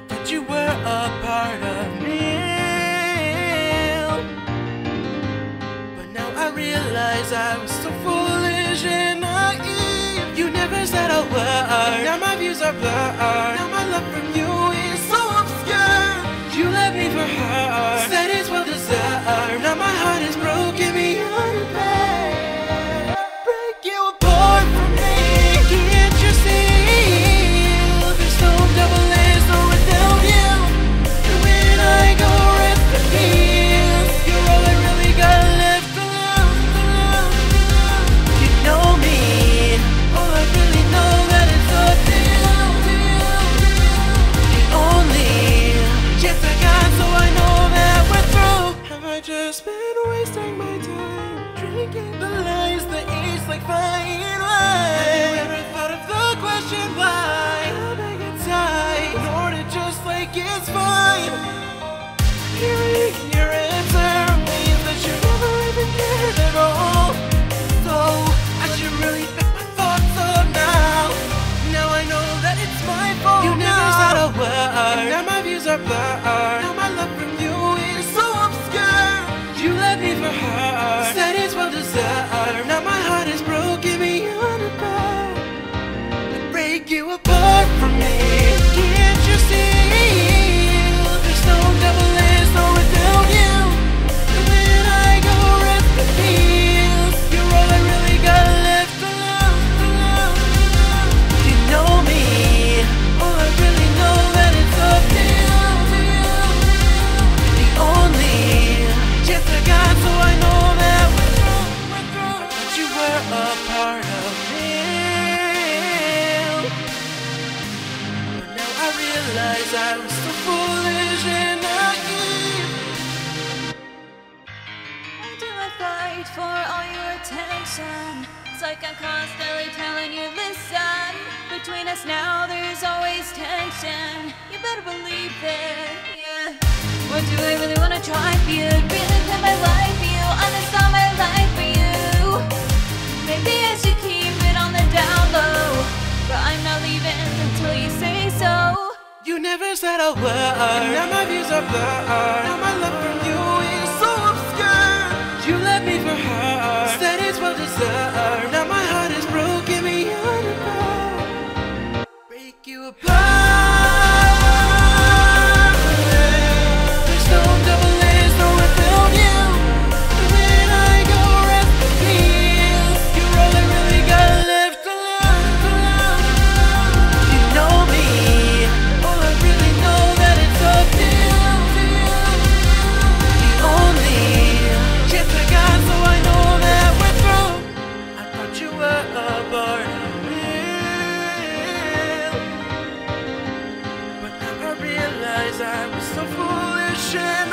That you were a part of me. But now I realize I was so foolish and naive. You never said a word. Now my views are blurred. Now my love from you is so obscure. You left me for her. Said it's well deserved. Now my heart is broken beyond repair. Break you apart from me. Can't you see? There's no double A's, no without you. And when I go rest in peace, you're all I really got left to lose. You know me. All I really know that it's up to you. The only chance I got, so I know that we're through. Have I just been wasting my time drinking the lies, the ace like fine wine? Have you ever thought of the question why? How'd I get tight? Ignored it just like it's fine. Hearing your answer means that you never even cared at all. So I should really think my thoughts up now. Now I know that it's my fault. You never said a word. Now my views are blurred. Now my love from you is so obscure. You left me for her. Said it's well deserved. Now my heart is broken beyond repair. I break you apart from me. Can't you see? There's no double A's, no without you. And when I go rest in peace, you're all I really got left to lose. You know me. All I really know that it's up to you. The only chance I got, so I know that we're through. That you were a part of me. But now I realize I was so foolish and naive. Why do I fight for all your attention? It's like I'm constantly telling you, listen. Between us now, there's always tension. You better believe it, yeah. What do I really wanna try for you? Really put my life for you, honest all my life for you. Maybe I should keep it on the down low, but I'm not leaving until you say so. You never said a word. Now my views are blurred. Now my love from you is so obscure. You left me for her. Said it's well deserved. Now my heart is broken beyond repair. Break you apart. There's no double A's, no without you. And when I go rest in peace, you're all I really got left to lose. You know me. All I really know that it's up to you. The only chance I got, so I know that we're through. I thought you were a part of me, but now I realize I was so foolish and